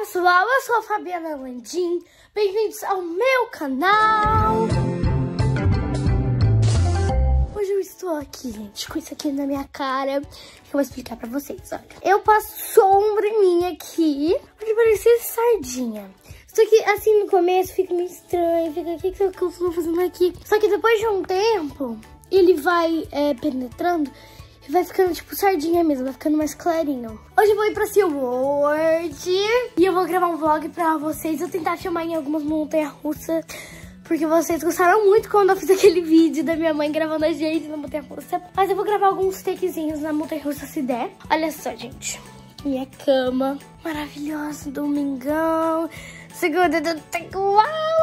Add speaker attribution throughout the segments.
Speaker 1: pessoal, eu sou a Fabiana Landim, bem-vindos ao meu canal. Hoje eu estou aqui, gente, com isso aqui na minha cara, que eu vou explicar pra vocês, olha. Eu passo sombra em mim aqui, porque parecia sardinha. Só que assim no começo fica meio estranho, fica o que eu estou fazendo aqui. Só que depois de um tempo, ele vai penetrando e vai ficando tipo sardinha mesmo, vai ficando mais clarinho. Hoje eu vou ir pra SeaWorld e eu vou gravar um vlog pra vocês. Eu tentar filmar em algumas montanhas-russas, porque vocês gostaram muito quando eu fiz aquele vídeo da minha mãe gravando a gente na montanha-russa. Mas eu vou gravar alguns takezinhos na montanha-russa se der. Olha só, gente. Minha cama maravilhosa, domingão. Segunda do Uau!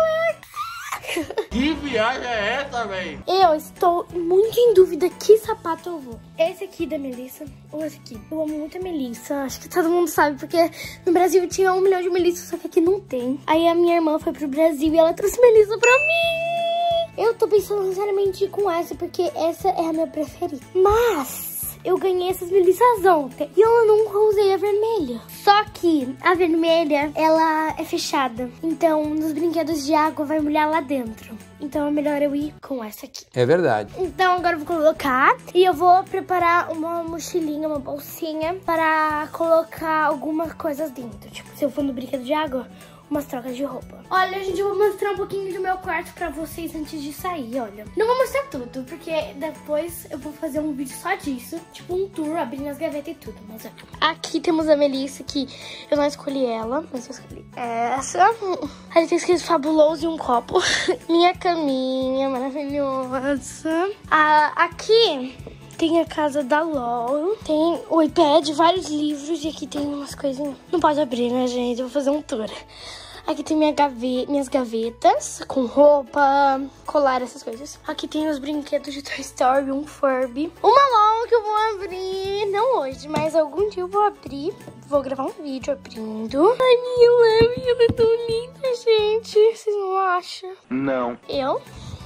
Speaker 2: Que viagem é essa, véi?
Speaker 1: Eu estou muito em dúvida que sapato eu vou. Esse aqui da Melissa ou esse aqui? Eu amo muito a Melissa. Acho que todo mundo sabe, porque no Brasil tinha 1 milhão de Melissa, só que aqui não tem. Aí a minha irmã foi pro Brasil e ela trouxe Melissa pra mim. Eu tô pensando sinceramente com essa, porque essa é a minha preferida. Mas eu ganhei essas Melissas ontem e eu nunca usei a vermelha. Só que a vermelha, ela é fechada. Então, nos brinquedos de água vai molhar lá dentro. Então é melhor eu ir com essa aqui.
Speaker 2: É verdade.
Speaker 1: Então agora eu vou colocar e eu vou preparar uma mochilinha, uma bolsinha para colocar algumas coisas dentro. Tipo, se eu for no brinquedo de água, umas trocas de roupa. Olha, gente, eu vou mostrar um pouquinho do meu quarto pra vocês antes de sair, olha. Não vou mostrar tudo, porque depois eu vou fazer um vídeo só disso. Tipo um tour, abrindo as gavetas e tudo, mas olha. Aqui temos a Melissa, que eu não escolhi ela, mas eu escolhi essa. Aí tem escrito fabuloso e um copo. Minha caminha maravilhosa. Aqui tem a casa da LOL, tem o iPad, vários livros e aqui tem umas coisinhas. Não pode abrir, né, gente? Eu vou fazer um tour. Aqui tem minhas gavetas com roupa, colar, essas coisas. Aqui tem os brinquedos de Toy Story, um Furby. Uma LOL que eu vou abrir, não hoje, mas algum dia eu vou abrir. Vou gravar um vídeo abrindo. Ai, minha Leve, ela é tão linda, gente. Vocês não acham?
Speaker 2: Não.
Speaker 1: Eu,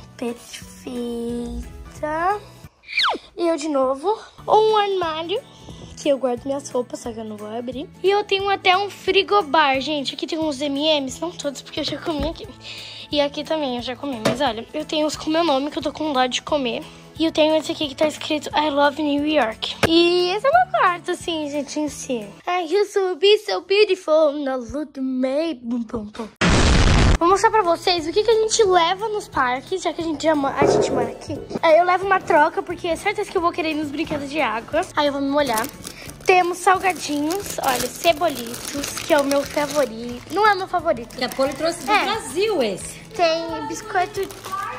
Speaker 1: perfeita. Eu de novo, um armário que eu guardo minhas roupas, só que eu não vou abrir. E eu tenho até um frigobar, gente. Aqui tem uns M&M's, não todos, porque eu já comi aqui. E aqui também eu já comi, mas olha, eu tenho uns com meu nome, que eu tô com dó de comer. E eu tenho esse aqui que tá escrito I Love New York. E esse é o meu quarto, assim, gente, em si. I used to be so beautiful, now look at me. Bum, bum, bum. Vou mostrar pra vocês o que a gente leva nos parques, já que a gente mora aqui. Eu levo uma troca, porque é certeza que eu vou querer ir nos brinquedos de água. Aí eu vou me molhar. Temos salgadinhos, olha, cebolitos, que é o meu favorito. Não é o meu favorito.
Speaker 3: Que a Poli trouxe do Brasil esse.
Speaker 1: Tem biscoito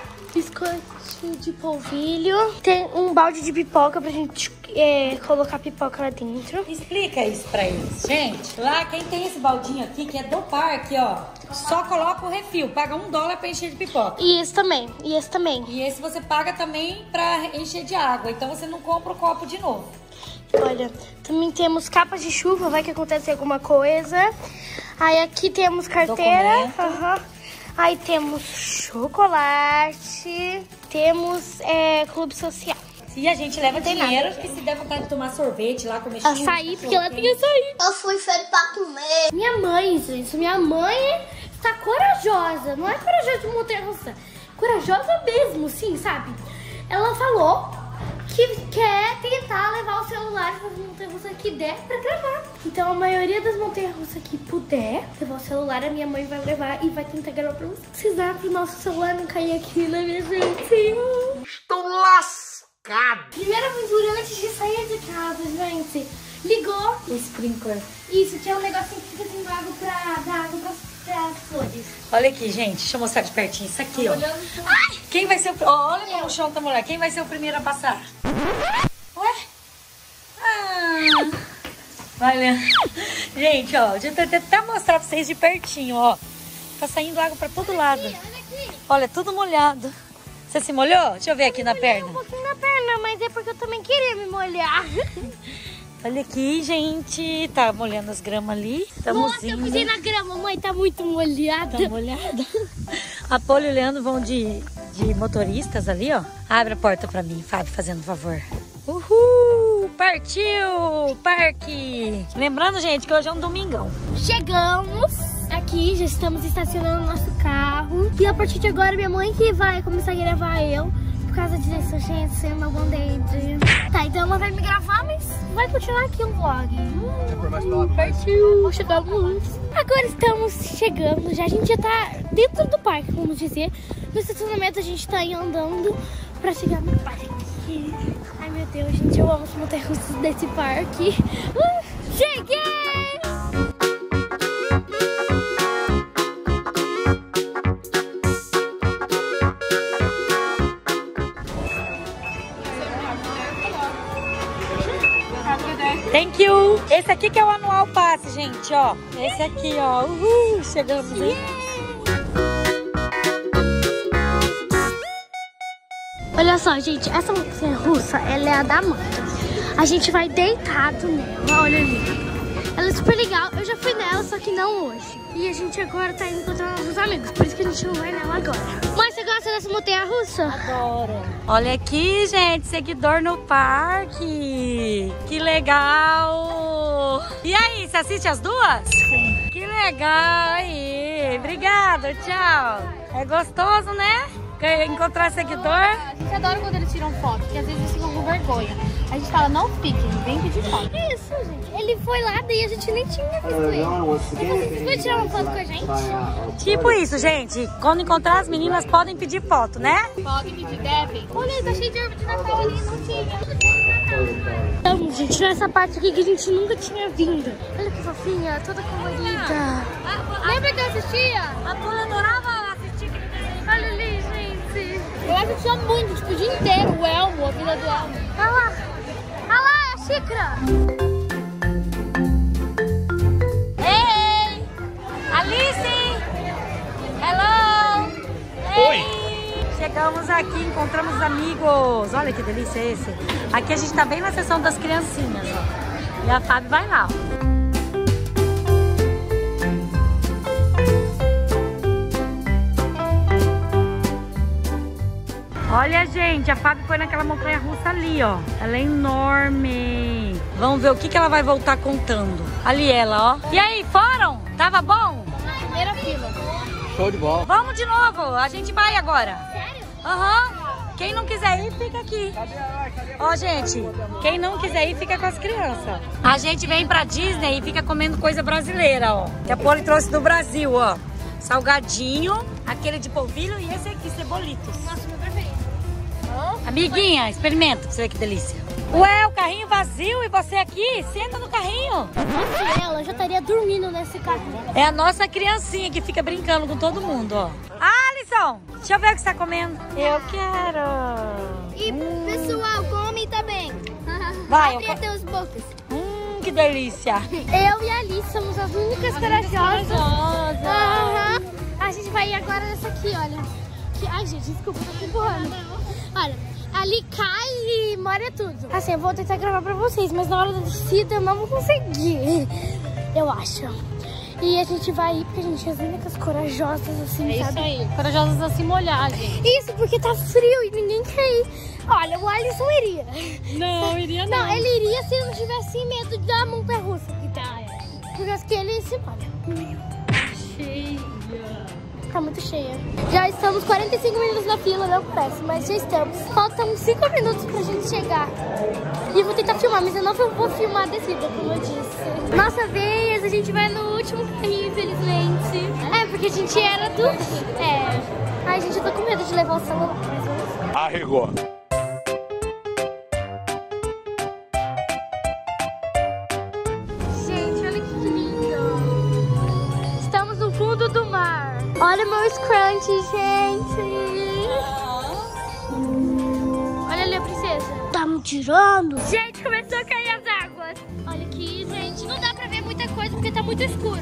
Speaker 1: de polvilho. Tem um balde de pipoca pra gente colocar pipoca lá dentro.
Speaker 3: Explica isso pra eles. Gente, lá quem tem esse baldinho aqui, que é do parque, ó, só coloca o refil, paga $1 pra encher de pipoca.
Speaker 1: E esse também, e esse também.
Speaker 3: E esse você paga também pra encher de água, então você não compra o copo de novo.
Speaker 1: Olha, também temos capas de chuva, vai que acontece alguma coisa. Aí aqui temos carteira. Aí temos chocolate. Temos clube social.
Speaker 3: E a gente leva dinheiro, que se der vontade de tomar sorvete lá, comer churros.
Speaker 1: Açaí, porque ela tem açaí. Eu fui feita pra comer. Minha mãe, gente, minha mãe está corajosa. Não é corajosa de montanha-russa. Corajosa mesmo, sim, sabe? Ela falou que quer tentar levar o celular para as montanhas-russas que der pra gravar. Então a maioria das montanhas-russas que puder levar o celular, a minha mãe vai levar e vai tentar gravar pra vocês. Precisar pro nosso celular não cair aqui, né, minha gente?
Speaker 2: Estou lascado.
Speaker 1: Primeira aventura antes de sair de casa, gente. Ligou o sprinkler. Isso, que é um negocinho que fica sendo água pra dar água pras flores.
Speaker 3: Olha aqui, gente, deixa eu mostrar de pertinho. Isso aqui, ó. Ai, quem vai ser o... Olha como o chão tá molhado. Quem vai ser o primeiro a passar? Ué? Vai, Leandro. Gente, ó, deixa eu até mostrar pra vocês de pertinho, ó. Tá saindo água pra todo lado.
Speaker 1: Olha aqui.
Speaker 3: Olha, tudo molhado. Você se molhou? Deixa eu ver aqui na perna.
Speaker 1: Um pouquinho na perna, mas é porque eu também queria me molhar.
Speaker 3: Olha aqui, gente. Tá molhando as gramas ali. Estamos
Speaker 1: Nossa,
Speaker 3: indo.
Speaker 1: eu pisei na grama, mãe. Tá muito molhada.
Speaker 3: Tá molhada. A Poli e o Leandro vão de motoristas ali, ó. Abre a porta pra mim, Fábio, fazendo favor. Uhul! Partiu! Parque! Lembrando, gente, que hoje é um domingão.
Speaker 1: Chegamos aqui, já estamos estacionando o nosso carro. E a partir de agora, minha mãe que vai começar a gravar eu. Por causa disso, gente, sendo uma band-aid. Tá, então ela vai me gravar, mas vai continuar aqui o vlog. Partiu! Chegamos. Agora estamos chegando, já a gente já tá dentro do parque, vamos dizer. No estacionamento a gente tá aí andando pra chegar no parque. Ai meu Deus, gente, eu amo as montanhas-russas desse parque. Cheguei!
Speaker 3: Thank you! Esse aqui que é o anual passe, gente, ó. Esse aqui, ó. Uhul! Chegamos, hein?
Speaker 1: Olha só, gente, essa montanha russa, ela é a da Amanda. A gente vai deitado nela, olha ali. Ela é super legal, eu já fui nela, só que não hoje. E a gente agora tá indo encontrar nossos amigos, por isso que a gente não vai nela agora. Mas você gosta dessa montanha russa?
Speaker 3: Adoro. Olha aqui, gente, seguidor no parque. Que legal. E aí, você assiste as duas? Sim. Que legal aí. Obrigada, tchau. É gostoso, né? Encontrar seguidor.
Speaker 4: A gente adora quando eles tiram foto, porque às vezes eles ficam com vergonha. A gente fala, não fique, vem pedir foto.
Speaker 1: Isso, gente. Ele foi lá, daí a gente nem tinha visto ele. Vocês vão tirar uma foto com a gente?
Speaker 3: Tipo isso, gente. Quando encontrar as meninas, podem pedir foto, né?
Speaker 4: Podem pedir, devem. Olha, tá cheio de árvore de Natal ali, não tinha.
Speaker 1: Então, gente, nessa parte aqui que a gente nunca tinha vindo. Olha que fofinha, toda colorida.
Speaker 4: Lembra que eu assistia?
Speaker 3: A Paula adorava assistir.
Speaker 1: Olha ali, gente.
Speaker 4: Eu assistia muito, tipo, o dia inteiro, o Elmo, a vida do Elmo.
Speaker 1: Olha lá. Olha lá, é a xícara.
Speaker 3: Hey! Alice! Hello!
Speaker 2: Oi!
Speaker 3: Chegamos aqui, encontramos os amigos. Olha que delícia esse. Aqui a gente tá bem na seção das criancinhas, ó. E a Fábio vai lá, ó. Olha, gente, a Fábio foi naquela montanha russa ali, ó. Ela é enorme. Vamos ver o que ela vai voltar contando. Ali ela, ó. E aí, foram? Tava bom?
Speaker 4: Primeira fila.
Speaker 2: Show de bola.
Speaker 3: Vamos de novo, a gente vai agora.
Speaker 1: Sério?
Speaker 3: Aham. Quem não quiser ir, fica aqui. Ó, gente, quem não quiser ir, fica com as crianças. A gente vem pra Disney e fica comendo coisa brasileira, ó. Que a Poli trouxe do Brasil, ó. Salgadinho, aquele de polvilho e esse aqui, cebolitos.
Speaker 1: Nossa, meu preferido.
Speaker 3: Amiguinha, experimenta pra você ver que delícia. Ué, o carrinho vazio e você aqui? Senta no carrinho.
Speaker 1: Se ela já estaria dormindo nesse carrinho.
Speaker 3: É a nossa criancinha que fica brincando com todo mundo, ó. Alisson, deixa eu ver o que você tá comendo. Eu quero.
Speaker 1: E pessoal, come também.
Speaker 3: Vai,
Speaker 1: Abre até os bocas.
Speaker 3: que delícia.
Speaker 1: Eu e a Alice somos as únicas corajosas. Aham. A gente vai ir agora nessa aqui, olha. Ai, gente, desculpa, tô empurrando. Olha, ali cai e molha tudo. Assim, eu vou tentar gravar pra vocês, mas na hora da descida eu não vou conseguir. Eu acho. E a gente vai ir porque a gente é as únicas corajosas, assim,
Speaker 4: É
Speaker 1: sabe?
Speaker 4: isso aí, corajosas a se molhar, gente.
Speaker 1: Isso, porque tá frio e ninguém quer ir. Olha, o Alisson iria.
Speaker 4: Não, iria não.
Speaker 1: Não, ele iria se ele não tivesse medo da montanha-russa. Porque acho que ele se molha.
Speaker 4: Cheia.
Speaker 1: Tá muito cheia. Já estamos 45 minutos na fila, não parece, mas já estamos. Faltam 5 minutos pra gente chegar. E eu vou tentar filmar, mas eu não vou filmar a descida, como eu disse. Nossa vez, a gente vai no último carrinho, infelizmente. É, porque a gente era do... Ai, gente, eu tô com medo de levar o celular, mas vamos...
Speaker 2: Arregou.
Speaker 1: Gente, olha que lindo. Estamos no fundo do mar. Olha o meu scrunchie, gente. Olha ali a princesa. Tá me tirando? Gente, começou a cair as águas. Olha aqui, gente. Não dá pra ver muita coisa porque tá muito escuro.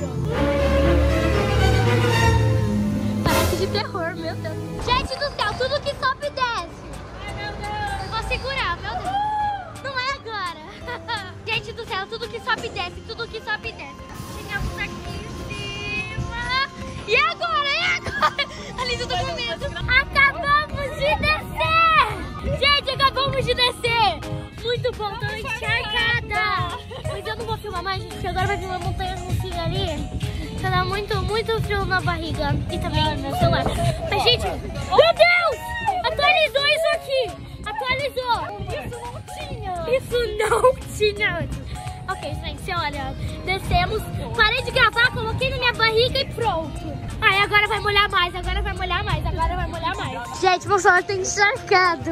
Speaker 1: Parece de terror, meu Deus. Gente do céu, tudo que sobe e desce. Ai, meu Deus. Eu vou segurar, meu Deus. Não é agora. Gente do céu, tudo que sobe e desce, tudo que sobe e desce. Chegamos aqui em cima. E agora? Alice, eu tô com medo. Acabamos de descer! Gente, acabamos de descer! muito bom, tô encharcada. Mas eu não vou filmar mais, gente, porque agora vai vir uma montanha russinha ali. Tá dando muito frio na barriga e também no celular. Mas, gente, meu Deus! Atualizou isso aqui! Atualizou! Isso não tinha antes. Ok, gente, olha, descemos, parei de gravar, coloquei na minha barriga e pronto. Ai, agora vai molhar mais, agora vai molhar mais, agora vai molhar mais. Gente, meu celular tá encharcado.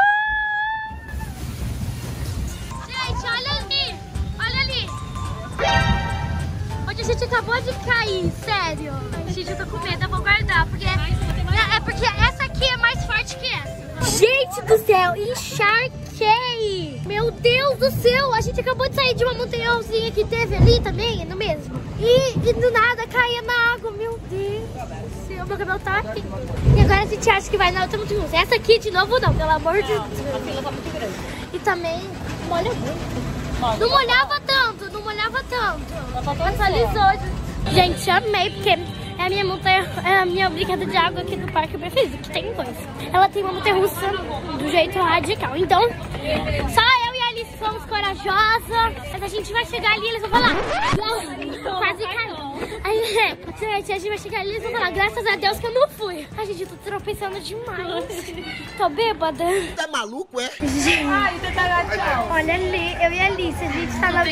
Speaker 1: Gente, olha ali, olha ali. Onde a gente acabou de cair, sério. Gente, eu tô com medo, eu vou guardar, porque essa aqui é mais forte que essa. Gente do céu, encharquei! Meu Deus do céu, a gente acabou de sair de uma montanhazinha que teve ali também, no mesmo. E do nada caía na água, meu Deus do céu, meu cabelo tá aqui. E agora a gente acha que vai na outra montanha. Essa aqui de novo não, pelo amor de Deus.
Speaker 4: A fila tá muito grande.
Speaker 1: E também molha muito. Não molhava tanto, não molhava tanto. Atualizou. Gente, amei, porque é a minha montanha, é a minha brincadeira de água aqui do parque preferida, que tem dois. Ela tem uma montanha-russa do jeito radical. Então, só eu e a Alice somos corajosas. Mas a gente vai chegar ali e eles vão falar. Quase caiu. Aí, gente, a gente vai chegar ali e eles vão falar, graças a Deus que eu não fui. Ai, gente, eu tô tropeçando demais. Tô bêbada.
Speaker 5: Tá maluco, é?
Speaker 4: Ai, você tá lá, tchau.
Speaker 1: Olha ali, eu e a Alice, a gente tá na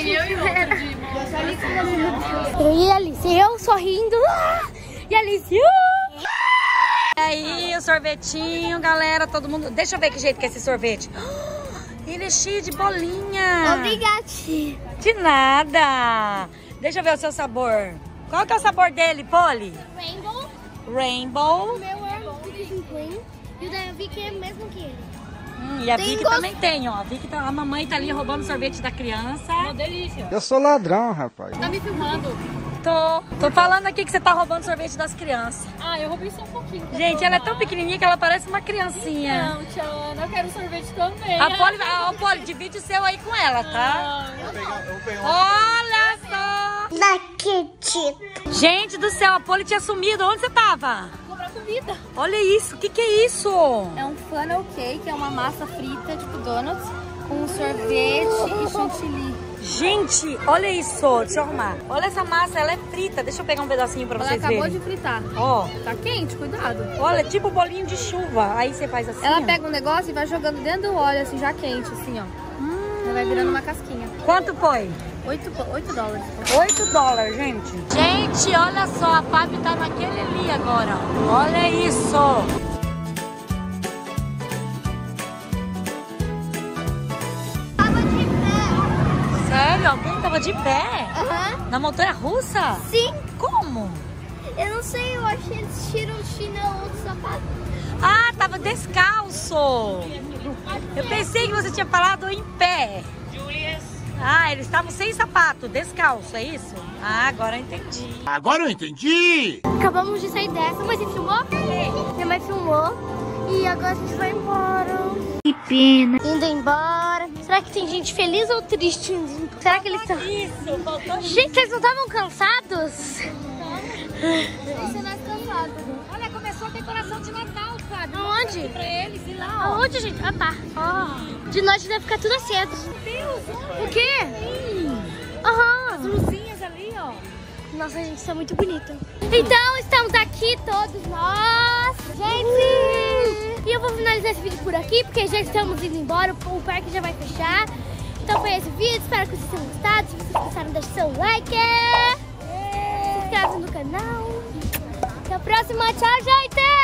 Speaker 1: Eu e a Alice, eu sorrindo. E a Alice.
Speaker 3: E aí, o sorvetinho, galera, todo mundo... Deixa eu ver que jeito que é esse sorvete. Ele é cheio de bolinha.
Speaker 1: Obrigada.
Speaker 3: De nada. Deixa eu ver o seu sabor. Qual que é o sabor dele, Polly?
Speaker 1: Rainbow.
Speaker 3: Rainbow.
Speaker 1: O meu é Cookies Queen. E o da Vicky é o mesmo que ele.
Speaker 3: E a Vicky também tem, ó. A mamãe tá ali roubando sorvete da criança.
Speaker 4: Uma delícia.
Speaker 2: Eu sou ladrão, rapaz.
Speaker 4: Tá me filmando?
Speaker 3: Tô falando aqui que você tá roubando sorvete das crianças.
Speaker 4: Ah, eu roubei só um pouquinho.
Speaker 3: Gente, ela é tão pequenininha que ela parece uma criancinha.
Speaker 4: Não, tia Ana, eu quero sorvete também.
Speaker 3: A Polly, divide o seu aí com ela, tá? Olha só!
Speaker 1: Daquitito.
Speaker 3: Gente do céu, a Polly tinha sumido. Onde você tava?
Speaker 4: Comprar comida.
Speaker 3: Olha isso, o que é isso?
Speaker 4: É um funnel cake, é uma massa frita, tipo donuts, com sorvete e chantilly.
Speaker 3: Gente, olha isso, deixa eu arrumar. Olha essa massa, ela é frita. Deixa eu pegar um pedacinho pra vocês verem.
Speaker 4: Ela acabou de fritar.
Speaker 3: Ó.
Speaker 4: Tá quente, cuidado.
Speaker 3: Olha, tipo bolinho de chuva. Aí você faz assim.
Speaker 4: Ela pega um negócio e vai jogando dentro do óleo, assim, já quente, assim, ó. Ela vai virando uma casquinha.
Speaker 3: Quanto foi?
Speaker 4: 8 dólares.
Speaker 3: 8 dólares, gente. Gente, olha só, a Fábio tá naquele ali agora. Olha isso. Sério? Alguém tava de pé?
Speaker 1: Aham.
Speaker 3: Na montanha-russa?
Speaker 1: Sim.
Speaker 3: Como?
Speaker 1: Eu não sei, eu acho que eles tiram o chinelo do sapato.
Speaker 3: Ah, tava descalço. Eu pensei que você tinha falado em pé. Ah, eles estavam sem sapato, descalço, é isso? Ah, agora eu entendi.
Speaker 5: Agora eu entendi!
Speaker 1: Acabamos de sair dessa, mas você filmou? Minha mãe filmou. E agora a gente vai embora. Que pena. Indo embora. Será que tem gente feliz ou triste? Será que eles estão...
Speaker 3: Isso, faltou isso.
Speaker 1: Gente, vocês não estavam cansados?
Speaker 4: Isso é nós cansados.
Speaker 3: Olha, começou a decoração de Natal, Fábio.
Speaker 1: Aonde?
Speaker 3: Pra eles, e lá, ó.
Speaker 1: Aonde, gente? Ah, tá.
Speaker 3: Ó.
Speaker 1: De noite deve ficar tudo aceso.
Speaker 3: Meu Deus, olha.
Speaker 1: O quê? Aham.
Speaker 3: As luzinhas ali, ó.
Speaker 1: Nossa, gente, isso é muito bonito. Então, estamos aqui todos nós. Gente! E eu vou finalizar esse vídeo por aqui, porque já estamos indo embora. O parque já vai fechar. Então foi esse vídeo. Espero que vocês tenham gostado. Se vocês gostaram, deixe seu like. Se inscreve no canal. Até a próxima. Tchau, gente!